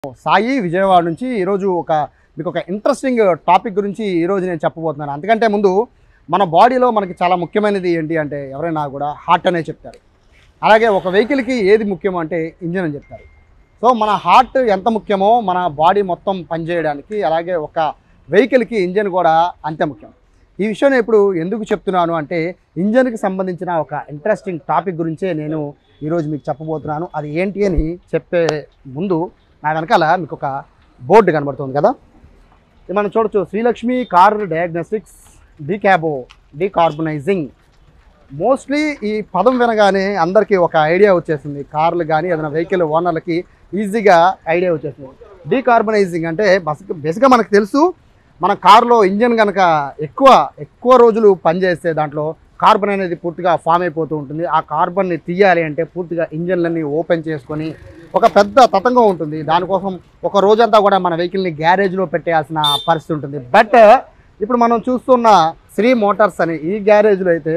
సాయి విజయవాడ నుంచి ఈరోజు మీకు ఒక ఇంట్రెస్టింగ్ టాపిక్ గురించి ఈరోజు నేను చెప్పబోతున్నాను. అందుకంటే ముందు మన బాడీలో మనకి చాలా ముఖ్యమైనది ఏంటి అంటే ఎవరైనా కూడా హార్ట్ అనే చెప్తారు. అలాగే ఒక వెహికల్కి ఏది ముఖ్యమో అంటే ఇంజిన్ అని చెప్తారు. సో మన హార్ట్ ఎంత ముఖ్యమో మన బాడీ మొత్తం పనిచేయడానికి అలాగే ఒక వెహికల్కి ఇంజిన్ కూడా అంతే ముఖ్యం. ఈ విషయం ఇప్పుడు ఎందుకు చెప్తున్నాను అంటే ఇంజిన్కి సంబంధించిన ఒక ఇంట్రెస్టింగ్ టాపిక్ గురించే నేను ఈరోజు మీకు చెప్పబోతున్నాను. అది ఏంటి అని చెప్పే ముందు నా వెనకాల మీకు ఒక బోర్డు కనబడుతుంది కదా, ఇది మనం చూడొచ్చు. Srilakshmi car diagnostics decarbonising. Mostly ఈ పదం వినగానే అందరికీ ఒక ఐడియా వచ్చేస్తుంది. కార్లు కానీ ఏదైనా వెహికల్ ఓనర్లకి ఈజీగా ఐడియా వచ్చేస్తుంది. డీకార్బనైజింగ్ అంటే బేసిక్గా మనకు తెలుసు, మన కారులో ఇంజన్ కనుక ఎక్కువ రోజులు పనిచేస్తే దాంట్లో కార్బన్ అనేది పూర్తిగా ఫామ్ అయిపోతూ ఉంటుంది. ఆ కార్బన్ని తీయాలి అంటే పూర్తిగా ఇంజన్లన్నీ ఓపెన్ చేసుకొని ఒక పెద్ద తతంగం ఉంటుంది. దానికోసం ఒక రోజంతా కూడా మన వెహికల్ని గ్యారేజ్లో పెట్టేయాల్సిన పరిస్థితి ఉంటుంది. బట్ ఇప్పుడు మనం చూస్తున్న శ్రీ మోటార్స్ అని ఈ గ్యారేజ్లో అయితే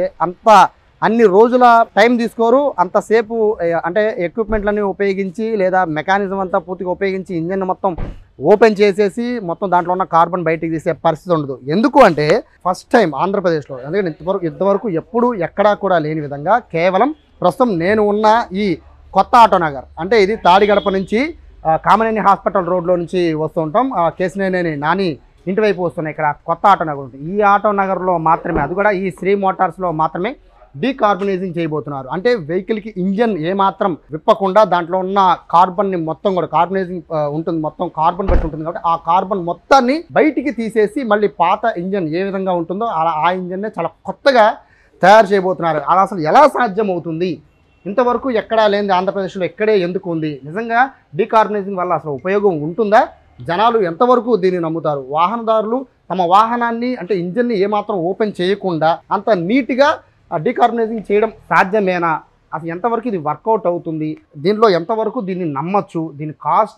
అన్ని రోజుల టైం తీసుకోరు. అంతసేపు అంటే ఎక్విప్మెంట్లన్నీ ఉపయోగించి లేదా మెకానిజం అంతా పూర్తిగా ఉపయోగించి ఇంజన్ మొత్తం ఓపెన్ చేసేసి మొత్తం దాంట్లో ఉన్న కార్బన్ బయటికి తీసే పరిస్థితి ఉండదు. ఎందుకు అంటే ఫస్ట్ టైం ఆంధ్రప్రదేశ్లో, ఎందుకంటే ఇంతవరకు ఎప్పుడు ఎక్కడా కూడా లేని విధంగా కేవలం ప్రస్తుతం నేను ఉన్న ఈ కొత్త ఆటోనగర్, అంటే ఇది తాడిగడప నుంచి కామనేని హాస్పిటల్ రోడ్లో నుంచి వస్తూ ఉంటాం. కేసినేని నాని ఇంటి వైపు వస్తున్నాయి. ఇక్కడ కొత్త ఆటోనగర్ ఉంటుంది. ఈ ఆటోనగర్లో మాత్రమే, అది కూడా ఈ శ్రీ మోటార్స్లో మాత్రమే డీకార్బనైజింగ్ చేయబోతున్నారు. అంటే వెహికల్కి ఇంజన్ ఏమాత్రం విప్పకుండా దాంట్లో ఉన్న కార్బన్ని మొత్తం కూడా కార్బనైజింగ్ ఉంటుంది, మొత్తం కార్బన్ బట్టి ఉంటుంది. కాబట్టి ఆ కార్బన్ మొత్తాన్ని బయటికి తీసేసి మళ్ళీ పాత ఇంజన్ ఏ విధంగా ఉంటుందో అలా ఆ ఇంజన్నే చాలా కొత్తగా తయారు చేయబోతున్నారు. అలా అసలు ఎలా సాధ్యం అవుతుంది? ఇంతవరకు ఎక్కడా లేనిది ఆంధ్రప్రదేశ్లో ఎక్కడే ఎందుకు ఉంది? నిజంగా డీకార్బనైజింగ్ వల్ల అసలు ఉపయోగం ఉంటుందా? జనాలు ఎంతవరకు దీన్ని నమ్ముతారు? వాహనదారులు తమ వాహనాన్ని అంటే ఇంజన్ని ఏమాత్రం ఓపెన్ చేయకుండా అంత నీట్గా డీకార్బనైజింగ్ చేయడం సాధ్యమేనా? అసలు ఎంతవరకు ఇది వర్కౌట్ అవుతుంది? దీనిలో ఎంతవరకు దీన్ని నమ్మచ్చు? దీని కాస్ట్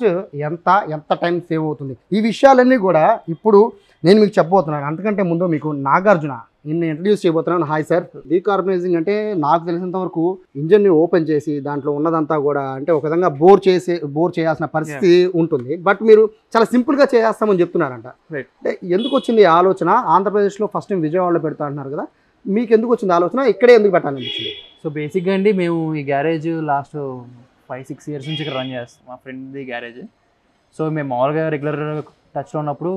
ఎంత టైం సేవ్ అవుతుంది? ఈ విషయాలన్నీ కూడా ఇప్పుడు నేను మీకు చెప్పబోతున్నాను. అంతకంటే ముందు మీకు నాగార్జున నిన్ను ఇంట్రడ్యూస్ చేయబోతున్నాను. Hi sir. డీకార్బనైజింగ్ అంటే నాకు తెలిసినంత వరకు ఇంజన్ని ఓపెన్ చేసి దాంట్లో ఉన్నదంతా కూడా అంటే ఒక విధంగా బోర్ చేయాల్సిన పరిస్థితి ఉంటుంది. బట్ మీరు చాలా సింపుల్గా చేసేస్తామని చెప్తున్నారంట. అంటే ఎందుకు వచ్చింది ఈ ఆలోచన? ఆంధ్రప్రదేశ్లో ఫస్ట్ టైం విజయవాడలో పెడతా అంటున్నారు కదా, మీకు ఎందుకు వచ్చింది ఆలోచన? ఇక్కడే ఎందుకు పెట్టాలనిపించింది? సో బేసిక్గా అండి, మేము ఈ గ్యారేజ్ లాస్ట్ 5-6 ఇయర్స్ నుంచి ఇక్కడ రన్ చేస్తాం. మా ఫ్రెండ్ది గ్యారేజ్. సో మేము మామూలుగా రెగ్యులర్ టచ్లో ఉన్నప్పుడు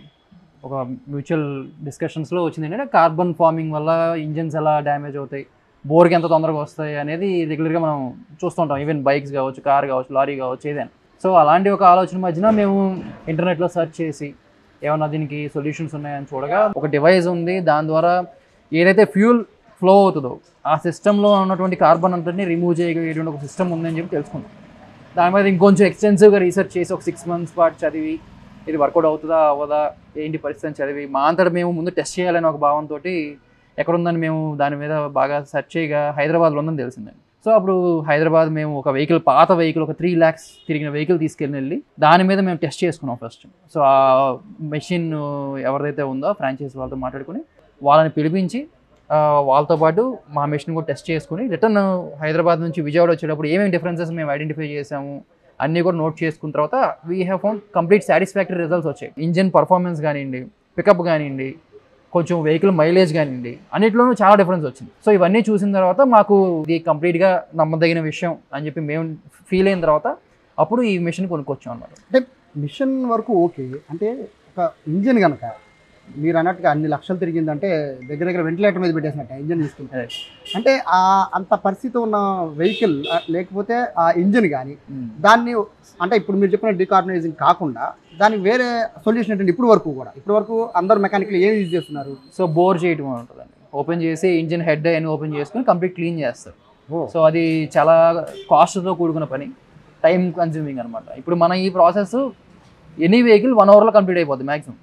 ఒక మ్యూచువల్ డిస్కషన్స్లో వచ్చింది ఏంటంటే కార్బన్ ఫార్మింగ్ వల్ల ఇంజన్స్ ఎలా డ్యామేజ్ అవుతాయి, బోర్కి ఎంత తొందరగా వస్తాయి అనేది రెగ్యులర్గా మనం చూస్తుంటాం. ఈవెన్ బైక్స్ కావచ్చు, కార్ కావచ్చు, లారీ కావచ్చు, ఏదైనా. సో అలాంటి ఒక ఆలోచన మధ్యన మేము ఇంటర్నెట్లో సెర్చ్ చేసి ఏమన్నా దీనికి సొల్యూషన్స్ ఉన్నాయని చూడగా ఒక డివైస్ ఉంది. దాని ద్వారా ఏదైతే ఫ్యూల్ ఫ్లో అవుతుందో ఆ సిస్టంలో ఉన్నటువంటి కార్బన్ అంతటిని రిమూవ్ చేయగలిగేటువంటి ఒక సిస్టమ్ ఉందని చెప్పి తెలుసుకున్నాం. దాని మీద ఇంకొంచెం ఎక్స్టెన్సివ్గా రీసెర్చ్ చేసి ఒక 6 months పాటు చదివి ఇది వర్కౌట్ అవుతుందా అవ్వదా ఏంటి పరిస్థితి అని చదివి మా అంతటా మేము ముందు టెస్ట్ చేయాలని ఒక భావంతో ఎక్కడుందని మేము దాని మీద బాగా సెర్చ్ చేయగా హైదరాబాద్లో ఉందని తెలిసిందండి. సో అప్పుడు హైదరాబాద్ మేము ఒక వెహికల్, పాత వెహికల్, ఒక 3 lakhs తిరిగిన వెహికల్ తీసుకెళ్ళి దాని మీద మేము టెస్ట్ చేసుకున్నాం ఫస్ట్. సో ఆ మెషిన్ ఎవరిదైతే ఉందో ఫ్రాంచైజీ వాళ్ళతో మాట్లాడుకుని వాళ్ళని పిలిపించి వాళ్ళతో పాటు మా మెషిన్ కూడా టెస్ట్ చేసుకుని రిటర్న్ హైదరాబాద్ నుంచి విజయవాడ వచ్చేటప్పుడు ఏమేమి డిఫరెన్సెస్ మేము ఐడెంటిఫై చేసాము అన్నీ కూడా నోట్ చేసుకున్న తర్వాత we have found complete satisfactory results వచ్చాయి. ఇంజిన్ పర్ఫార్మెన్స్ కానివ్వండి, పికప్ కానివ్వండి, కొంచెం వెహికల్ మైలేజ్ కానివ్వండి, అన్నింటిలోనూ చాలా డిఫరెన్స్ వచ్చింది. సో ఇవన్నీ చూసిన తర్వాత మాకు ఇది కంప్లీట్గా నమ్మదగిన విషయం అని చెప్పి మేము ఫీల్ అయిన తర్వాత అప్పుడు ఈ మిషన్ కొనుక్కొచ్చాం అన్నమాట. అంటే మిషన్ వరకు ఓకే, అంటే ఒక ఇంజిన్ కనుక మీరు అన్నట్టుగా అన్ని లక్షలు తిరిగిందంటే దగ్గర వెంటిలేటర్ మీద పెట్టేసినట్టు ఇంజిన్ తీసుకుంటే, అంటే అంత పరిస్థితి ఉన్న వెహికల్ లేకపోతే ఆ ఇంజిన్ కానీ దాన్ని అంటే ఇప్పుడు మీరు చెప్పిన డీకార్బనైజింగ్ కాకుండా దానికి వేరే సొల్యూషన్ ఏంటంటే ఇప్పుడు వరకు అందరు మెకానికల్ ఏం యూజ్ చేస్తున్నారు? సో బోర్ చేయడం ఉంటుందండి. ఓపెన్ చేసి ఇంజిన్ హెడ్ అని ఓపెన్ చేసుకుని కంప్లీట్ క్లీన్ చేస్తారు. సో అది చాలా కాస్ట్తో కూడుకున్న పని, టైం కన్జ్యూమింగ్ అనమాట. ఇప్పుడు మన ఈ ప్రాసెస్ ఎనీ వెహికల్ 1 hourలో కంప్లీట్ అయిపోద్ది మ్యాక్సిమం.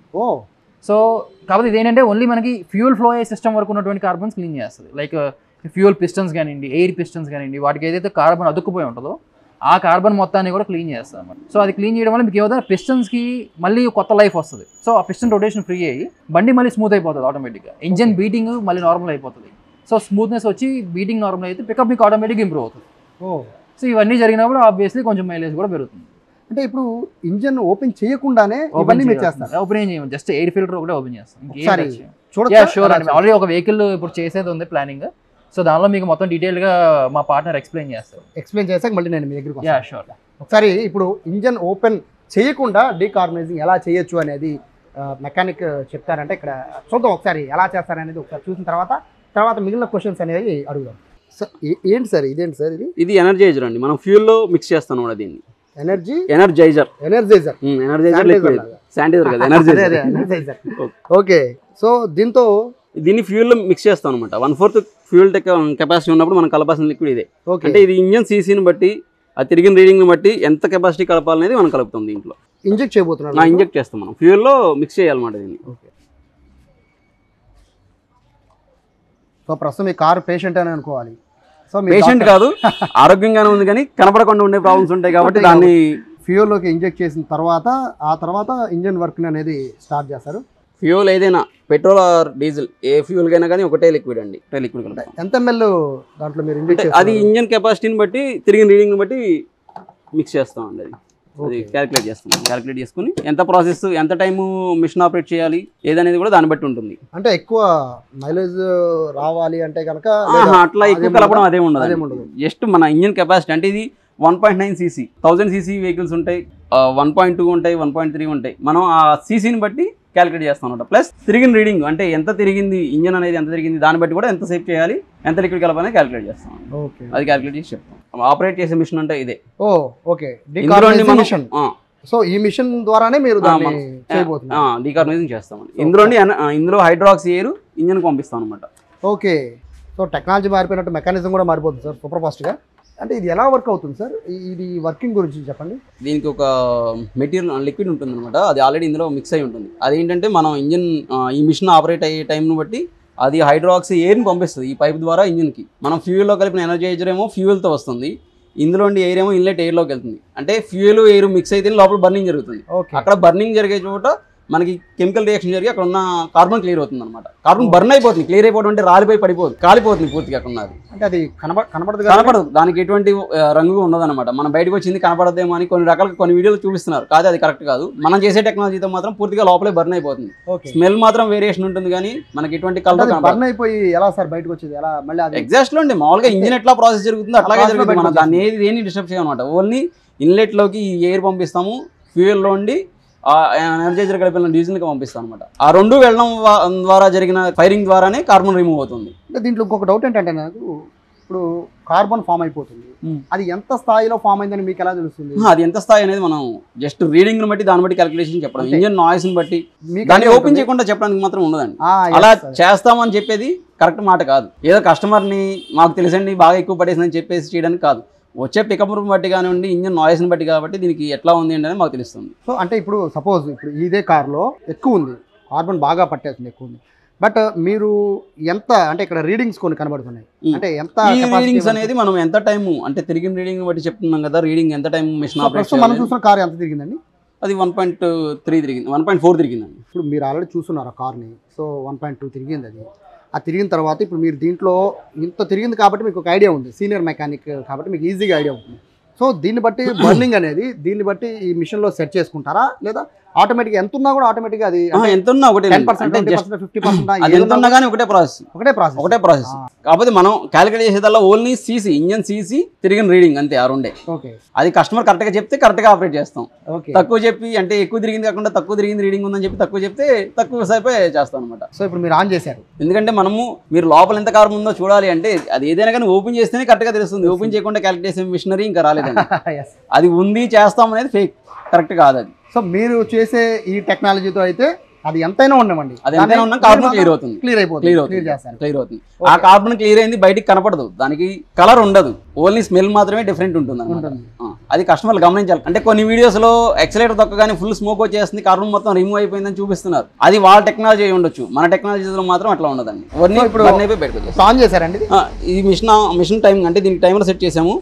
సో కాబట్టి ఇదేంటంటే ఓన్లీ మనకి ఫ్యూల్ ఫ్లో అయ్యే సిస్టమ్ వరకు ఉన్నటువంటి కార్బన్స్ క్లీన్ చేస్తుంది. లైక్ ఫ్యూల్ పిస్టన్స్ కానివ్వండి, ఎయిర్ పిస్టన్స్ కానివ్వండి, వాటికి ఏదైతే కార్బన్ అతుక్కుపోయి ఉంటుందో ఆ కార్బన్ మొత్తాన్ని కూడా క్లీన్ చేస్తుంది అన్నమాట. సో అది క్లీన్ చేయడం వల్ల మీకు ఏమవుతుంది, పిస్టన్స్కి మళ్ళీ కొత్త లైఫ్ వస్తుంది. సో ఆ పిస్టన్ రొటేషన్ ఫ్రీ అయ్యి బండి మళ్ళీ స్మూత్ అయిపోతుంది ఆటోమేటిక్గా. ఇంజన్ బీటింగ్ మళ్ళీ నార్మల్ అయిపోతుంది. సో స్మూత్నెస్ వచ్చి బీటింగ్ నార్మల్ అయితే పికప్ మీకు ఆటోమేటిక్గా ఇంప్రూవ్ అవుతుంది. సో ఇవన్నీ జరిగినప్పుడు ఆబ్వియస్లీ కొంచెం మైలేజ్ కూడా పెరుగుతుంది. అంటే ఇప్పుడు ఇంజన్ ఓపెన్ చేయకుండానే ఇవన్నీ మీరు చేస్తారు? ఓపెన్ చేయం, జస్ట్ ఎయిర్ ఫిల్టర్ ఒకటే ఓపెన్ చేస్తాం. చూడండి ఆల్రెడీ ఒక వెహికల్ ఇప్పుడు చేసేది ఉంది ప్లానింగ్. సో దానిలో మీకు మొత్తం డీటెయిల్గా మా పార్ట్నర్ ఎక్స్ప్లెయిన్ చేస్తారు. ఎక్స్ప్లెయిన్ చేసాక మళ్ళీ నేను మీ దగ్గరికి యా షూర్. ఒకసారి ఇప్పుడు ఇంజన్ ఓపెన్ చేయకుండా డీకార్బనైజింగ్ ఎలా చేయొచ్చు అనేది మెకానిక్ చెప్తారంటే ఇక్కడ చూద్దాం ఒకసారి ఎలా చేస్తారనేది ఒకసారి చూసిన తర్వాత మిగిలిన క్వశ్చన్స్ అనేవి అడుగుదాం. సార్ ఏంటి సార్ ఇదేంటి సార్? ఇది ఎనర్జైజర్ అండి. మనం ఫ్యూల్లో మిక్స్ చేస్తాం కూడా దీన్ని. Energizer okay. సో దీన్ని ఫ్యూల్ మిక్స్ చేస్తాం అనమాట. 1/4 ఫ్యూల్ కెపాసిటీ ఉన్నప్పుడు మనం కలపాల్సిన లిక్విడ్ ఇదే. అంటే ఇది ఇంజన్ సీసీని బట్టి ఆ తిరిగిన రీడింగ్ బట్టి ఎంత కెపాసిటీ కలపాలనేది మనం కలుపుతాం. దీంట్లో ఇంజెక్ట్ చేయబోతున్నాం, ఇంజెక్ట్ చేస్తాం మనం ఫ్యూల్లో మిక్స్ చేయాలన్నమాట దీన్ని. సో ప్రస్తుతం ఈ కారు పేషెంట్ అని అనుకోవాలి. సో పేషెంట్ కాదు, ఆరోగ్యంగానే ఉంది, కానీ కనపడకుండా ఉండే ప్రాబ్లమ్స్ ఉంటాయి కాబట్టి దాన్ని ఫ్యూల్లోకి ఇంజెక్ట్ చేసిన తర్వాత ఇంజన్ వర్క్ అనేది స్టార్ట్ చేస్తారు. ఫ్యూల్ ఏదైనా పెట్రోల్ ఆర్ డీజిల్ ఏ ఫ్యూల్ కైనా కానీ ఒకటే లిక్విడ్ అండి. లిక్విడ్ ఎంత ఎంఎల్ దాంట్లో మీరు ఇంజెక్ట్ అది ఇంజన్ కెపాసిటీని బట్టి తిరిగిన రీడింగ్ బట్టి మిక్స్ చేస్తామండి. అది క్యాలిక్యులేట్ చేస్తాం. క్యాలిక్యులేట్ చేసుకుని ఎంత ప్రాసెస్, ఎంత టైము మిషన్ ఆపరేట్ చేయాలి ఏదనేది కూడా దాన్ని బట్టి ఉంటుంది. అంటే ఎక్కువ మైలేజ్ రావాలి అంటే కనుక అట్లా ఎక్కువ కలపడం అదే ఉండదు. జస్ట్ మన ఇంజన్ కెపాసిటీ అంటే ఇది 1.9 cc 1000 cc వెహికల్స్ ఉంటాయి, 1.2 ఉంటాయి, 1.3 ఉంటాయి. మనం ఆ సీసీని బట్టి క్యాలిక్యులేట్ చేస్తాం అనమాట. ప్లస్ తిరిగిన రీడింగ్ అంటే ఎంత తిరిగింది ఇంజన్ అనేది, ఎంత తిరిగింది దాన్ని బట్టి కూడా ఎంత సేవ్ చేయాలి, ఎంత లిక్విడ్ కలపాలని క్యాలిక్యులేట్ చేస్తాం. అది క్యాలిక్యులేట్ చేసి చెప్తాం. ఆపరేట్ చేసే మిషన్ అంటే ఇదే. సో ఈ మిషన్ ద్వారానే మీరు డీకార్బనైజింగ్ చేస్తాం. ఇందులో హైడ్రాక్సీ ఎయిర్ ఇంజన్ పంపిస్తాం అనమాట. ఓకే. సో టెక్నాలజీ మారిపోయినట్టు మెకానిజం కూడా మారిపోతుంది సార్ సూపర్ ఫాస్ట్గా. అంటే ఇది ఎలా వర్క్ అవుతుంది సార్? ఇది వర్కింగ్ గురించి చెప్పండి. దీనికి ఒక మెటీరియల్ లిక్విడ్ ఉంటుంది అనమాట. అది ఆల్రెడీ ఇందులో మిక్స్ అయి ఉంటుంది. అదేంటంటే మనం ఇంజన్ ఈ మిషన్ ఆపరేట్ అయ్యే టైంను బట్టి అది హైడ్రాక్సీ ఎయిర్ని పంపిస్తుంది ఈ పైప్ ద్వారా ఇంజన్కి. మనం ఫ్యూయల్లో కలిపిన ఎనర్జైజర్ ఏమో ఫ్యూయల్తో వస్తుంది, ఇందులో ఎయిర్ ఏమో ఇన్లెట్ ఎయిర్లోకి వెళ్తుంది. అంటే ఫ్యూయల్ ఎయిర్ మిక్స్ అయితే లోపల బర్నింగ్ జరుగుతుంది. అక్కడ బర్నింగ్ జరిగే చోట మనకి కెమికల్ రియాక్షన్ జరిగి అక్కడ ఉన్న కార్బన్ క్లియర్ అవుతుంది అనమాట. కార్బన్ బర్న్ అయిపోతుంది. క్లియర్ అయిపోవడం అంటే రాలిపోయి పడిపోతుంది, కాలిపోతుంది పూర్తిగా అక్కడ ఉన్నది. అంటే అది కనపడదు, దానికి ఎటువంటి రంగు ఉండదన్నమాట. మనం బయటకు వచ్చింది కనపడదేమో అని కొన్ని వీడియోలు చూపిస్తున్నారు, కాదు అది కరెక్ట్ కాదు. మనం చేసే టెక్నాలజీతో మాత్రం పూర్తిగా లోపలే బర్న్ అయిపోతుంది. స్మెల్ మాత్రం వేరియేషన్ ఉంటుంది కానీ మనకి ఎటువంటి కలర్ బర్న్ అయిపోయి ఎలా సార్ బయటకు వచ్చేది? ఎలా మళ్ళీ ఎగ్జాస్ట్ లో అండి. మామూలుగా ఇంజిన్ ఎట్లా ప్రాసెస్ జరుగుతుందో అట్లాగే జరుగుతుంది. మనం దాన్ని ఏది డిస్టర్బ్ చేయమన్నమాట. ఓన్లీ ఇన్లెట్ లోకి ఎయిర్ పంపిస్తాము, ఫ్యూయల్ లో ఉండి ఎనర్జైజర్ కలిపిన డీజిల్కి పంపిస్తాం అనమాట. ఆ రెండు వెళ్ళడం ద్వారా జరిగిన ఫైరింగ్ ద్వారానే కార్బన్ రిమూవ్ అవుతుంది. అంటే దీంట్లో ఇంకొక డౌట్ ఏంటంటే నాకు, ఇప్పుడు కార్బన్ ఫామ్ అయిపోతుంది, అది ఎంత స్థాయిలో ఫామ్ అయిందని మీకు ఎలా తెలుస్తుంది? అది ఎంత స్థాయి అనేది మనం జస్ట్ రీడింగ్ బట్టి దాన్ని బట్టి క్యాలిక్యులేషన్ చెప్పడం, ఇంజన్ నాయిస్ ని బట్టి. దాన్ని ఓపెన్ చేయకుండా చెప్పడానికి మాత్రం ఉండదండి. అలా చేస్తామని చెప్పేది కరెక్ట్ మాట కాదు. ఏదో కస్టమర్ని మాకు తెలుసండి బాగా ఎక్కువ పడేసిందని చెప్పేసి చేయడానికి కాదు. వచ్చే పికప్ బట్టి కానివ్వండి, ఇంజన్ నాయిస్ని బట్టి కాబట్టి దీనికి ఎట్లా ఉంది అంటే మాకు తెలుస్తుంది. సో అంటే ఇప్పుడు సపోజ్ ఇప్పుడు ఇదే కార్లో ఎక్కువ ఉంది, కార్బన్ బాగా పట్టేస్తుంది, ఎక్కువ ఉంది. బట్ మీరు ఎంత అంటే ఇక్కడ రీడింగ్స్ కొన్ని కనబడుతున్నాయి, అంటే ఎంత రీడింగ్స్ అనేది మనం ఎంత టైం అంటే తిరిగిన రీడింగ్ బట్టి చెప్తున్నాం కదా. రీడింగ్ ఎంత టైం మిషన్ ఆపరేషన్ మనం చూసిన కార్ ఎంత తిరిగిందండి? అది 1.3 తిరిగింది, 1.4 తిరిగిందండి. ఇప్పుడు మీరు ఆల్రెడీ చూస్తున్నారు ఆ కార్ని. సో 1.2 తిరిగింది అది. ఆ తిరిగిన తర్వాత ఇప్పుడు మీరు దీంట్లో ఇంత తిరిగింది కాబట్టి మీకు ఒక ఐడియా ఉంది, సీనియర్ మెకానిక్ కాబట్టి మీకు ఈజీగా ఐడియా ఉంటుంది. సో దీన్ని బట్టి బర్నింగ్ అనేది దీన్ని బట్టి ఈ మిషన్లో సెట్ చేసుకుంటారా, లేదా ఆటోమేటిక్ ఎంత ఉన్నా కూడా ఆటోమేటిక్గా అది ఎంత ఉన్నా ఒకటే 10%, 50% ఎంత ఉన్నా కానీ ఒకటే ప్రాసెస్. కాకపోతే మనం క్యాలిక్యులేట్ చేసేదల్లా ఓన్లీ సీసీ, ఇంజన్ సీసీ, తిరిగిన రీడింగ్ అంతే ఆ రెండే. ఓకే. అది కస్టమర్ కరెక్ట్గా చెప్తే కరెక్ట్గా ఆపరేట్ చేస్తాం. తక్కువ చెప్పి అంటే ఎక్కువ తిరిగింది కాకుండా తక్కువ తిరిగింది రీడింగ్ ఉందని చెప్పి తక్కువ చెప్తే తక్కువ సేపే చేస్తాం అనమాట. సో ఇప్పుడు మీరు ఆన్ చేశారు, ఎందుకంటే మనము మీరు లోపల ఎంత కార్బన్ ఉందో చూడాలి అంటే అది ఏదైనా కానీ ఓపెన్ చేస్తేనే కరెక్ట్గా తెలుస్తుంది. ఓపెన్ చేయకుండా క్యాలిక్యులేట్ చేసే మిషనరీ ఇంకా రాలేదండి. అది ఉంది చేస్తాం అనేది ఫేక్, కరెక్ట్ కాదు అది. సో మీరు చేసే ఈ టెక్నాలజీతో అయితే అది ఎంతైనా ఉండమండి, అది ఎంతైనా ఉన్నా కార్బన్ క్లియర్ అవుతుంది, క్లియర్ అవుతుంది. ఆ కార్బన్ క్లియర్ అయింది, బయటికి కనపడదు, దానికి కలర్ ఉండదు, ఓన్లీ స్మెల్ మాత్రమే డిఫరెంట్ ఉంటుంది అన్నమాట. అది కస్టమర్లు గమనించాలి. అంటే కొన్ని వీడియోస్ లో ఎక్సలేటర్ తొక్కగానే ఫుల్ స్మోక్ వచ్చేస్తుంది, కార్బన్ మొత్తం రిమూవ్ అయిపోయిందని చూపిస్తున్నారు. అది వాళ్ళ టెక్నాలజీ అయి ఉండొచ్చు, మన టెక్నాలజీలో మాత్రం అట్లా ఉండదండి. ఇప్పుడు ఆన్ చేశారండి ఈ మిషన్ టైం అంటే దీనికి టైమర్ సెట్ చేసాము.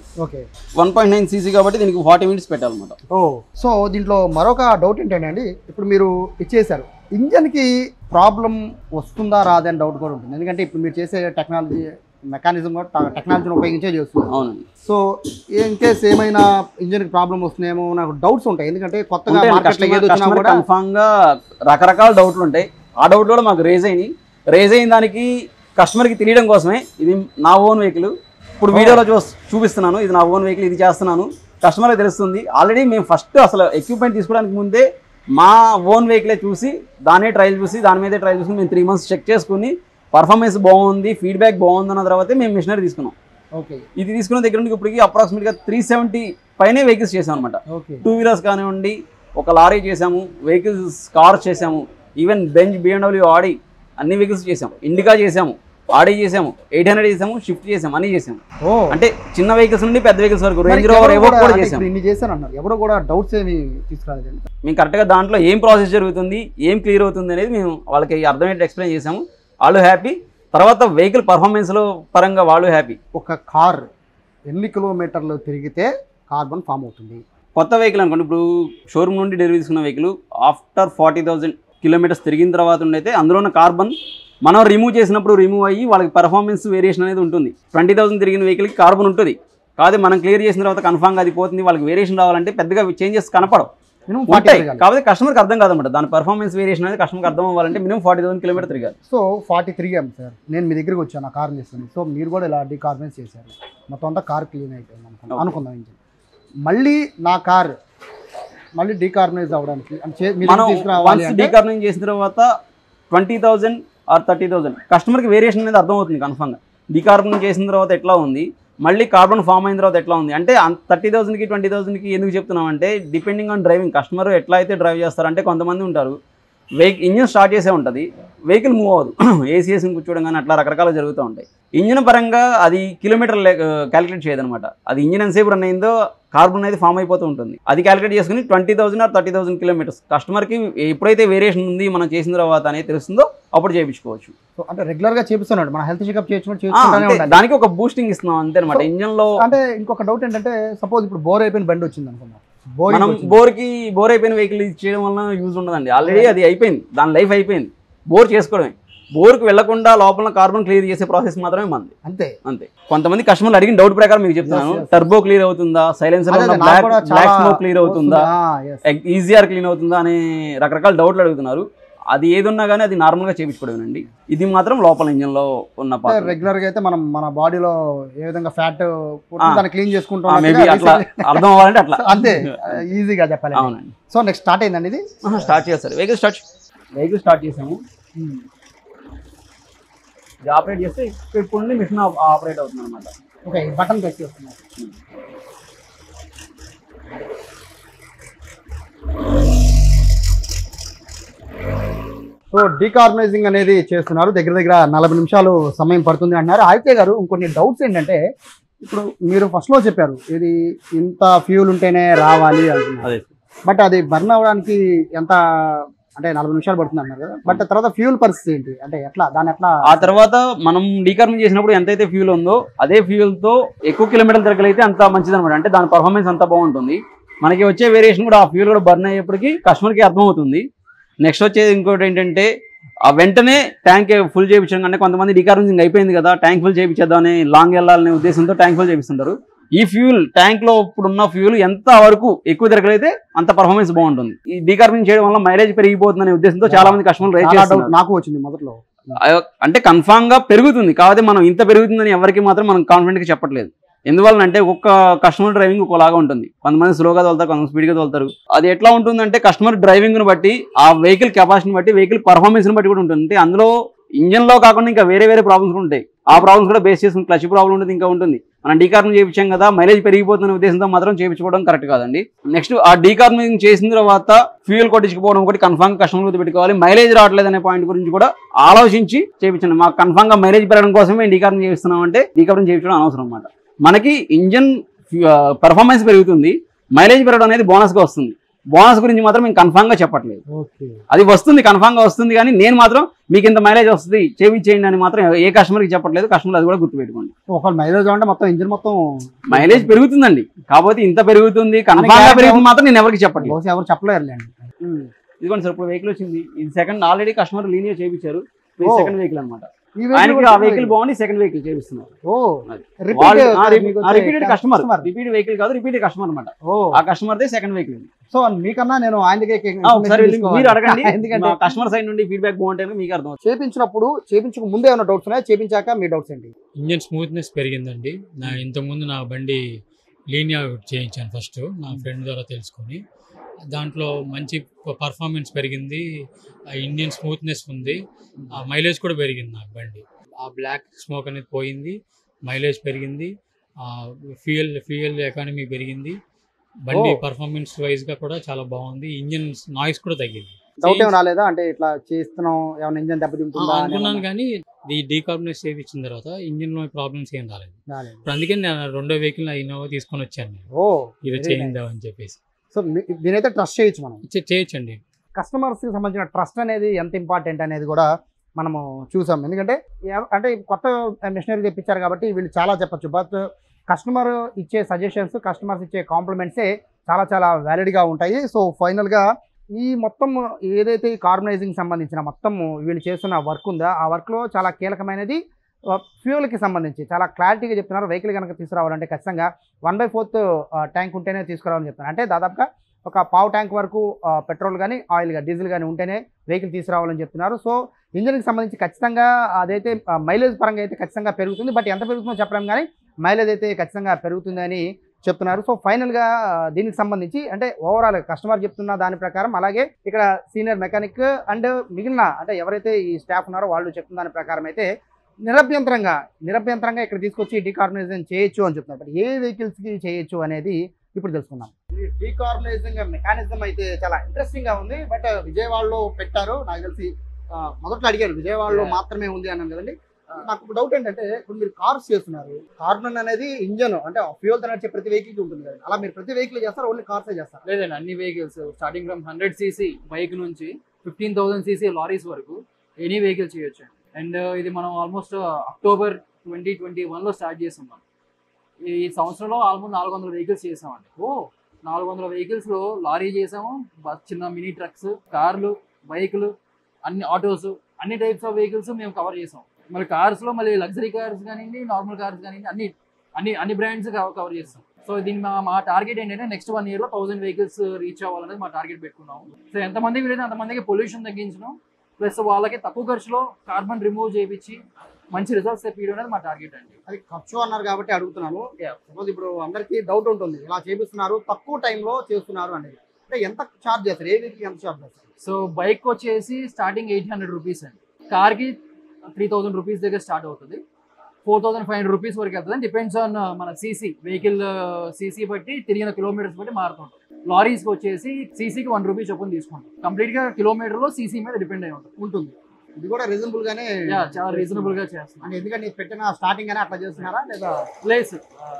1.9 cc కాబట్టి దీనికి 40 minutes పెట్టాలన్నమాట. సో దీంట్లో మరొక డౌట్ ఏంటంటే అండి, ఇప్పుడు మీరు ఇచ్చేసారు, ఇంజన్కి ప్రాబ్లం వస్తుందా రాదని డౌట్ కూడా ఉంటుంది. ఎందుకంటే ఇప్పుడు మీరు చేసే టెక్నాలజీ మెకానిజం కూడా టెక్నాలజీని ఉపయోగించే చేస్తుంది. అవునండి. సో ఇన్ కేస్ ఏమైనా ఇంజిన్కి ప్రాబ్లం వస్తుందేమో నాకు డౌట్స్ ఉంటాయి, ఎందుకంటే కొత్తగా మార్కెట్లో ఏది వచ్చినా కూడా కన్ఫామ్గా రకరకాల డౌట్లు ఉంటాయి. ఆ డౌట్లు కూడా మాకు రేజ్ అయిన దానికి కస్టమర్కి తెలియడం కోసమే ఇది నా ఓన్ వెహికల్, ఇప్పుడు వీడియోలో చూపిస్తున్నాను, ఇది నా ఓన్ వెహికల్, ఇది చేస్తున్నాను, కస్టమర్కి తెలుస్తుంది. ఆల్రెడీ మేము ఫస్ట్ అసలు ఎక్విప్మెంట్ తీసుకోవడానికి ముందే మా ఓన్ వెహికలే చూసి దాని మీదే ట్రయల్ చూసి మేము 3 months చెక్ చేసుకుని పర్ఫార్మెన్స్ బాగుంది, ఫీడ్బ్యాక్ బాగుంది అన్న తర్వాతే మేము మిషనరీ తీసుకున్నాం. ఓకే, ఇది తీసుకున్న దగ్గర నుండి ఇప్పటికి అప్రాక్సిమేట్గా 370 పైనే వెహికల్స్ చేసాం అనమాట. 2 wheelers కానివ్వండి, ఒక లారీ చేసాము, వెహికల్స్ కార్స్ చేసాము, ఈవెన్ బెంజ్, BMW, ఆడి అన్ని వెహికల్స్ చేసాము, ఇండికా చేసాము, ఆడి చేసాము, 800 చేసాము, షిఫ్ట్ చేసాము, అన్ని చేసాము. అంటే చిన్న వెహికల్స్ నుండి పెద్ద వెహికల్స్ వరకు రేంజ్ రోవర్ ఎవరు కూడా చేసాము. ఇన్ని చేశాను అన్నారు, ఎవరు కూడా డౌట్స్ ఏమి తీసుకురాలేదు. మేము కరెక్ట్గా దాంట్లో ఏం ప్రాసెస్ జరుగుతుంది, ఏం క్లియర్ అవుతుంది అనేది మేము వాళ్ళకి అర్థమయ్యేట్టు ఎక్స్ప్లెయిన్ చేసాము. వాళ్ళు హ్యాపీ, తర్వాత వెహికల్ పర్ఫార్మెన్స్లో పరంగా వాళ్ళు హ్యాపీ. ఒక కార్ ఎన్ని కిలోమీటర్లు తిరిగితే కార్బన్ ఫామ్ అవుతుంది? కొత్త వెహికల్ అనుకోండి, ఇప్పుడు షోరూమ్ నుండి డెలివరీ తీసుకున్న వెహికల్ ఆఫ్టర్ 40,000 kilometers తిరిగిన తర్వాత ఉండైతే అందులో ఉన్న కార్బన్ మనం రిమూవ్ చేసినప్పుడు రిమూవ్ అయ్యి వాళ్ళకి పర్ఫార్మెన్స్ వేరియేషన్ అనేది ఉంటుంది. 20,000 తిరిగిన వెహికల్కి కార్బన్ ఉంటుంది, కాదు మనం క్లియర్ చేసిన తర్వాత కన్ఫామ్గా అది పోతుంది. వాళ్ళకి వేరియేషన్ రావాలంటే పెద్దగా చేంజెస్ కనపడవు, ఉంటాయి, కాబట్టి కస్టమర్కి అర్థం కాదన్నమాట. దాని పర్ఫార్మెన్స్ వేరియేషన్ అనేది కస్టమర్కి అర్థం అవ్వాలంటే మినిమం 40,000 kilometers తిరిగారు. సో 43 సార్, నేను మీ దగ్గరికి వచ్చాను ఆ కార్ చేస్తాను. సో మీరు కూడా ఇలా డీకార్బనైజ్ చేశారు, మొత్తం అంతా కార్ క్లీన్ అయిపోయింది అనుకుందాం. ఇంజిన్ మళ్ళీ నా కార్ మళ్ళీ డీకార్బనైజ్ అవ్వడానికి డీకార్బనైజ్ చేసిన తర్వాత 20,000 or 30,000 కస్టమర్కి వేరియేషన్ అనేది అర్థం అవుతుంది కన్ఫామ్గా. డీకార్బనైజ్ చేసిన తర్వాత ఎట్లా ఉంది, మళ్ళీ కార్బన్ ఫామ్ అయిన తర్వాత ఎట్లా ఉంది అంటే 30,000కి 20,000కి ఎందుకు చెప్తున్నాం అంటే డిపెండింగ్ ఆన్ డ్రైవింగ్. కస్టమర్ ఎట్లా అయితే డ్రైవ్ చేస్తారంటే కొంతమంది ఉంటారు ఇంజిన్ స్టార్ట్ చేసే ఉంటుంది, వెహికల్ మూవ్ అవ్వదు, ఏసీఎస్ని కూర్చోవడం కానీ అట్లా రకరకాల జరుగుతూ ఉంటాయి. ఇంజిన్ పరంగా అది కిలోమీటర్ క్యాలిక్యులేట్ చేయదనమాట. అది ఇంజిన్ ఎంతసేపు రన్ అయిందో కార్బన్ అనేది ఫామ్ అయిపోతూ ఉంటుంది. అది క్యాలిక్యులేట్ చేసుకుని 20,000 or 30,000 kilometers కస్టమర్కి ఎప్పుడైతే వేరియేషన్ ఉంది మనం చేసిన తర్వాత అనేది తెలుస్తుందో అప్పుడు చేయించుకోవచ్చు. అంటే రెగ్యులర్గా చేపిస్తున్నాడు, మన హెల్త్ చెకప్ చేయించుకుంటే దానికి ఒక బూస్టింగ్ ఇస్తున్నాం అంతే అనమాట. ఇంజన్లో అంటే ఇంకొక డౌట్ ఏంటంటే, సపోజ్ ఇప్పుడు బోర్ అయిపోయిన బండి వచ్చింది అనుకున్నాం, మనం బోర్ అయిపోయిన వెహికల్ చేయడం వల్ల యూజ్ ఉండదండి. ఆల్రెడీ అది అయిపోయింది, దాని లైఫ్ అయిపోయింది, బోర్ చేసుకోవడమే. బోర్కి వెళ్లకుండా లోపల కార్బన్ క్లియర్ చేసే ప్రాసెస్ మాత్రమే మంది, అంతే. కొంతమంది కస్టమర్లు అడిగిన డౌట్ ప్రకారం మీకు చెప్తున్నాను. టర్బో క్లియర్ అవుతుందా, సైలెన్సర్ బ్లాక్ స్మోక్ క్లియర్ అవుతుందా, ఈజీఆర్ క్లీన్ అవుతుందా అని రకరకాల డౌట్లు అడుగుతున్నారు. అది ఏది ఉన్నా కానీ అది నార్మల్గా చేయించుకోవడమేనండి. ఇది మాత్రం లోపల ఇంజన్లో ఉన్న రెగ్యులర్గా అయితే మనం మన బాడీలో ఏ విధంగా ఫ్యాట్ క్లీన్ చేసుకుంటాం, మేబీ అట్లా అర్థం అవ్వాలంటే అట్లా అంతే ఈజీగా చెప్పాలి. అవునండి. సో నెక్స్ట్ స్టార్ట్ అయిందండి, ఇది స్టార్ట్ చేస్తారు. వెహికల్ స్టార్ట్ చేసాము, ఇది ఆపరేట్ చేస్తే ఇప్పుడు మిషన్ ఆపరేట్ అవుతుంది అనమాట. ఓకే, బటన్ ప్రెస్ చేస్తున్నాం. సో డీకార్బనైజింగ్ అనేది చేస్తున్నారు, దగ్గర 40 నిమిషాలు సమయం పడుతుంది అంటున్నారు. ఆదిత్య గారు, ఇంకొన్ని డౌట్స్ ఏంటంటే, ఇప్పుడు మీరు ఫస్ట్లో చెప్పారు ఇది ఇంత ఫ్యూల్ ఉంటేనే రావాలి అంటున్నారు, బట్ అది బర్న్ అవ్వడానికి ఎంత అంటే 40 నిమిషాలు పడుతుంది అన్నారు కదా, బట్ తర్వాత ఫ్యూల్ పరిస్థితి ఏంటి అంటే ఎట్లా దాని ఎట్లా? ఆ తర్వాత మనం డీకార్బన్ చేసినప్పుడు ఎంతైతే ఫ్యూల్ ఉందో అదే ఫ్యూల్తో ఎక్కువ కిలోమీటర్లు తిరగలైతే అంత మంచిది అనమాట. అంటే దాని పర్ఫార్మెన్స్ అంతా బాగుంటుంది. మనకి వచ్చే వేరియేషన్ కూడా ఆ ఫ్యూల్ కూడా బర్న్ అయ్యేప్పటికీ కస్టమర్కి అర్థమవుతుంది. నెక్స్ట్ వచ్చేది ఇంకోటి ఏంటంటే, ఆ వెంటనే ట్యాంక్ ఫుల్ చేయించడం కంటే కొంతమంది డీకార్బనైజింగ్ అయిపోయింది కదా ట్యాంక్ ఫుల్ చేయించేద్దామని లాంగ్ వెళ్ళాలనే ఉద్దేశంతో ట్యాంక్ ఫుల్ చేపిస్తుంటారు. ఈ ఫ్యూల్ ట్యాంక్లో ఇప్పుడున్న ఫ్యూల్ ఎంత వరకు ఎక్కువ తిరగలైతే అంత పర్ఫార్మెన్స్ బాగుంటుంది. ఈ డీకార్బనైజింగ్ చేయడం వల్ల మైలేజ్ పెరిగిపోతుందనే ఉద్దేశంతో చాలా మంది కస్టమర్లు రైట్ చేస్తున్నారు. నాకు వచ్చింది మొదట్లో, అంటే కన్ఫామ్ గా పెరుగుతుంది, కాకపోతే మనం ఇంత పెరుగుతుందని ఎవరికి మాత్రం మనం కాన్ఫిడెంట్ గా చెప్పట్లేదు. ఎందువల్లంటే ఒక్కొక్క కస్టమర్ డ్రైవింగ్ ఒకలాగా ఉంటుంది. కొంతమంది స్లోగా తోలుతారు, కొంతమంది స్పీడ్గా తోలుతారు. అది ఎట్లా ఉంటుందంటే కస్టమర్ డ్రైవింగ్ను బట్టి, ఆ వెహికల్ కెపాసిటీని బట్టి, వెహికల్ పర్ఫార్మెన్స్ని బట్టి కూడా ఉంటుంది. అంటే అందులో ఇంజన్లో కాకుండా ఇంకా వేరే ప్రాబ్లమ్స్ కూడా ఉంటాయి. ఆ ప్రాబ్లమ్స్ కూడా బేస్ చేసుకుని క్లచ్ ప్రాబ్లం ఉంటుంది, ఇంకా ఉంటుంది. మనం డీకార్బన్ చేయించాం కదా మైలేజ్ పెరిగిపోతున్న ఉద్దేశంతో మాత్రం చేయించుకోవడం కరెక్ట్ కాదండి. నెక్స్ట్ ఆ డీకార్బనైజింగ్ చేసిన తర్వాత ఫ్యూయల్ కొట్టించుకోవడం ఒకటి కన్ఫామ్ గా కస్టమర్ గుర్తు పెట్టుకోవాలి. మైలేజ్ రావట్లేదు అనే పాయింట్ గురించి కూడా ఆలోచించి చేయించండి. మాకు కన్ఫామ్ గా మైలేజ్ పెరగడం కోసమే డీకార్బన్ చేయిస్తున్నాం అంటే డీకార్బన్ చేయించడం అనవసరం అన్నమాట. మనకి ఇంజన్ పర్ఫార్మెన్స్ పెరుగుతుంది, మైలేజ్ పెరగడం అనేది బోనస్ గా వస్తుంది. బోనస్ గురించి మాత్రం మేము కన్ఫామ్ గా చెప్పట్లేదు. అది వస్తుంది, కన్ఫామ్ గా వస్తుంది, కానీ నేను మాత్రం మీకు ఇంత మైలేజ్ వస్తుంది చేయించేయండి అని మాత్రం ఏ కస్టమర్కి చెప్పట్లేదు. కస్టమర్ అది కూడా గుర్తుపెట్టుకోండి. ఒక మైలేజ్ అంటే మొత్తం ఇంజిన్ మొత్తం మైలేజ్ పెరుగుతుందండి, కాకపోతే ఇంత పెరుగుతుంది కన్ఫామ్ గా పెరుగుతుంది మాత్రం నేను ఎవరికి చెప్పట్లేదు. ఎవరు చెప్పలేరు. ఇదిగోండి సార్, ఇప్పుడు వెహికల్ వచ్చింది, ఇది సెకండ్. ఆల్రెడీ కస్టమర్ లీనియర్ చేయించారు, సెకండ్ వెహికల్ అనమాట. ఆయనకి ఆ వెహికల్ బాగుంది, సెకండ్ వెహికల్ చేపిస్తున్నారు. రిపీటెడ్ కస్టమర్, రిపీట్ వెహికల్ కాదు, రిపీటెడ్ కస్టమర్ అనమాట. ఆ కస్టమర్ దే సెకండ్ వెహికల్. సో మీకన్నా నేను ఆయన దగ్గర మీరు అడగండి, ఎందుకంటే కస్టమర్ సైడ్ నుండి ఫీడ్బ్యాక్ బాగుంటే మీకు అర్థం. చేపించక ముందే ఏమైనా డౌట్స్ ఉన్నాయా, చేపించాక మీ డౌట్స్ ఏంటి? ఇంజన్ స్మూత్నెస్ పెరిగిందండి. ఇంతకుముందు నా బండి లీనియా చేయించాను ఫస్ట్ నా ఫ్రెండ్ ద్వారా తెలుసుకొని. దాంట్లో మంచి పర్ఫార్మెన్స్ పెరిగింది, ఇంజన్ స్మూత్నెస్ ఉంది, మైలేజ్ కూడా పెరిగింది నాకు బండి. ఆ బ్లాక్ స్మోక్ అనేది పోయింది, మైలేజ్ పెరిగింది, ఫ్యూయల్ ఎకానమీ పెరిగింది, బండి పర్ఫార్మెన్స్ వైజ్గా కూడా చాలా బాగుంది. ఇంజన్ నాయిస్ కూడా తగ్గింది. డౌట్ ఏం రాలేదా అంటే ఇట్లా చేస్తున్నాం ఏమైనా ఇంజన్ దెబ్బతింటుందా అనుకున్నాను, కానీ ఈ డీకార్బనైజ్ చేయించిన తర్వాత ఇంజిన్ లో ప్రాబ్లమ్స్ ఏం రాలేదు. అందుకని నేను రెండో వెహికల్ ఇన్నోవా తీసుకొని వచ్చాను, ఇది చేయిందామని చెప్పేసి. సో దీనైతే ట్రస్ట్ చేయొచ్చు, మనం చేయొచ్చండి. కస్టమర్స్ కి సంబంధించిన ట్రస్ట్ అనేది ఎంత ఇంపార్టెంట్ అనేది కూడా మనము చూసాం. ఎందుకంటే అంటే కొత్త మిషనరీ తెప్పించారు కాబట్టి వీళ్ళు చాలా చెప్పచ్చు, బట్ కస్టమర్ ఇచ్చే సజెషన్స్, కస్టమర్స్ ఇచ్చే కాంప్లిమెంట్సే చాలా చాలా వ్యాలిడ్గా ఉంటాయి. సో ఫైనల్గా ఈ మొత్తం ఏదైతే ఈ కార్బనైజింగ్ సంబంధించిన మొత్తం వీళ్ళు చేస్తున్న వర్క్ ఉందో ఆ వర్క్లో చాలా కీలకమైనది ఫ్యూయల్కి సంబంధించి చాలా క్లారిటీగా చెప్తున్నారు. వెహికల్ కనుక తీసుకురావాలంటే ఖచ్చితంగా 1/4 ట్యాంక్ ఉంటేనే తీసుకురావాలని చెప్తున్నారు. అంటే దాదాపుగా ఒక పావు ట్యాంక్ వరకు పెట్రోల్ కానీ ఆయిల్ కానీ డీజిల్ కానీ ఉంటేనే వెహికల్ తీసుకురావాలని చెప్తున్నారు. సో ఇంజన్కి సంబంధించి ఖచ్చితంగా అదైతే మైలేజ్ పరంగా అయితే ఖచ్చితంగా పెరుగుతుంది, బట్ ఎంత పెరుగుతుందో చెప్పడం కానీ మైలేజ్ అయితే ఖచ్చితంగా పెరుగుతుందని చెప్తున్నారు. సో ఫైనల్గా దీనికి సంబంధించి అంటే ఓవరాల్ కస్టమర్ చెప్తున్న దాని ప్రకారం, అలాగే ఇక్కడ సీనియర్ మెకానిక్ అండ్ మిగిలిన అంటే ఎవరైతే ఈ స్టాఫ్ ఉన్నారో వాళ్ళు చెప్తున్న దాని ప్రకారం అయితే నిరభ్యంతరంగా ఇక్కడ తీసుకొచ్చి డీకార్బనైజేషన్ చేయొచ్చు అని చెప్తున్నారు. బట్ ఏ వెహికల్స్కి చేయొచ్చు అనేది ఇప్పుడు తెలుసుకుందాం. ఈ డీకార్బనైజింగ్ మెకానిజం అయితే చాలా ఇంట్రెస్టింగ్గా ఉంది, బట్ విజయవాడలో పెట్టారు. నాకు తెలిసి మొదట్లో అడిగారు విజయవాడలో మాత్రమే ఉంది అన్నాను కదండి. నాకు డౌట్ ఏంటంటే ఇప్పుడు మీరు కార్స్ చేస్తున్నారు, కార్బన్ అనేది ఇంజన్ అంటే ఫ్యూయల్ తో నడిచే ప్రతి వెహికల్ ఉంటుంది కదా, అలా మీరు ప్రతి వెహికల్ చేస్తారు, ఓన్లీ కార్సే చేస్తారు? లేదండి, అన్ని vehicles starting from 100 cc bike నుంచి 15,000 cc లారీస్ వరకు ఎనీ వెహికల్ చేయొచ్చు. అండ్ ఇది మనం ఆల్మోస్ట్ అక్టోబర్ 2021లో స్టార్ట్ చేసాం. ఈ సంవత్సరంలో ఆల్మోస్ట్ 400 వెహికల్స్ చేసామండి. 400 వెహికల్స్లో లారీ చేసాము, చిన్న మినీ ట్రక్స్, కార్లు, బైకులు, అన్ని ఆటోస్, అన్ని టైప్స్ ఆఫ్ వెహికల్స్ మేము కవర్ చేసాం. మళ్ళీ కార్స్లో మళ్ళీ లగ్జరీ కార్స్ కానివ్వండి, నార్మల్ కార్స్ కానివ్వండి, అన్ని బ్రాండ్స్ కవర్ చేస్తాం. సో దీని మా టార్గెట్ ఏంటంటే నెక్స్ట్ 1 yearలో 1000 వెహికల్స్ రీచ్ అవ్వాలనేది మా టార్గెట్ పెట్టుకున్నాము. సో ఎంతమందికి వీలైతే అంతమందికి పొల్యూషన్ తగ్గించడం, ప్లస్ వాళ్ళకి తక్కువ ఖర్చులో కార్బన్ రిమూవ్ చేయించి మంచి రిజల్ట్స్ తెప్పించడం అనేది మా టార్గెట్ అండి. అది ఖర్చు అన్నారు కాబట్టి అడుగుతున్నాను. సపోజ్ ఇప్పుడు అందరికీ డౌట్ ఉంటుంది, ఇలా చేపిస్తున్నారు తక్కువ టైంలో చేస్తున్నారు అనేది, అంటే ఎంత ఛార్జ్ చేస్తారు, ఏ వెహికల్ ఎంత ఛార్జ్ చేస్తారు? సో బైక్ వచ్చేసి స్టార్టింగ్ 800 రూపీస్ అండి, కార్కి 3000 రూపీస్ దగ్గర స్టార్ట్ అవుతుంది, 4500 రూపీస్ వరకు వెళ్తుంది. డిపెండ్స్ ఆన్ మన సీసీ, వెహికల్ సీసీ బట్టి తిరిగిన కిలోమీటర్స్ బట్టి మారుతుంటుంది. లారీస్కి వచ్చేసి సీసీకి 1 రూపీ చొప్పున తీసుకుంటాం. కంప్లీట్గా కిలోమీటర్లో సీసీ మీద డిపెండ్ అయి ఉంటుంది. ఇది కూడా రీజనబుల్ గానే, చాలా రీజనబుల్ గా చేస్తాం. అంటే ఎందుకంటే పెట్టిన స్టార్టింగ్ గానే అట్లా చేస్తున్నారా లేదా? ప్లేస్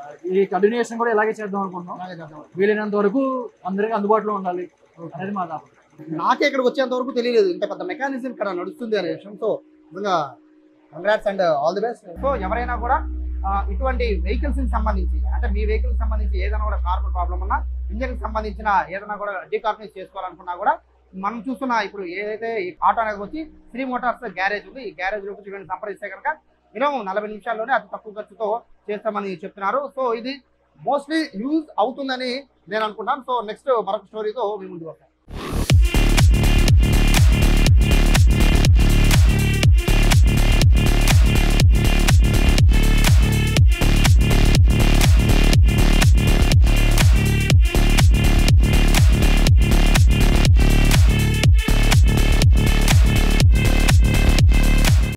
ఈ కంటిన్యూషన్ కూడా ఇలాగే చేద్దాం అనుకుంటున్నాం. వీలైనంత వరకు అందరికీ అందుబాటులో ఉండాలి అనేది మా తాపత్రయం. నాకే ఇక్కడికి వచ్చేంత వరకు తెలియలేదు ఇంత పెద్ద మెకానిజం ఇక్కడ నడుస్తుంది అనే విషయం. సో నిజంగా congrats and all the best. So ఎవరైనా కూడా ఇటువంటి వెహికల్స్ కి సంబంధించి అంటే మీ వెహికల్ కి సంబంధించి ఏదైనా కూడా కార్బన్ ప్రాబ్లం ఉన్నా, ఇంజన్ కి సంబంధించిన ఏదైనా కూడా డీకార్బనైజ్ చేసుకోవాలనుకున్నా కూడా మనం చూస్తున్న ఇప్పుడు ఏదైతే ఈ ఆటో అనేది వచ్చి శ్రీ మోటార్స్ గ్యారేజ్ ఉంది, ఈ గ్యారేజ్ లోకి వీళ్ళని సంప్రదిస్తే కనుక మినిమం 40 నిమిషాల్లోనే అతి తక్కువ ఖర్చుతో చేస్తామని చెప్తున్నారు. సో ఇది మోస్ట్లీ యూజ్ అవుతుందని నేను అనుకుంటాను. సో నెక్స్ట్ మరొక స్టోరీతో మీ ముందుకు వస్తాను.